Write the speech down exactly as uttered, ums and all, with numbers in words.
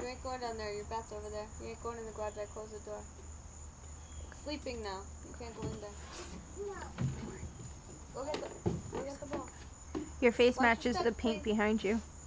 ain't going down there. Your bat's over there. You ain't going in the garage. I closed the door. Sleeping now. You can't go in there. Go get the, go get the ball. Your face Watch matches your the step, paint please. behind you.